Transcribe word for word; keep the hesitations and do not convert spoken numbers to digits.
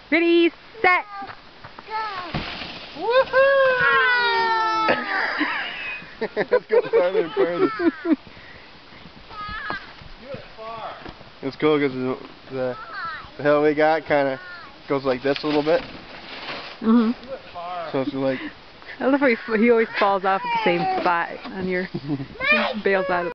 Ready, set. Woohoo! Let's go farther and farther. It's cool because the, the the hill we got kind of goes like this a little bit. Mhm. So it's like. I love how he, he always falls off at the same spot, and your bails out of.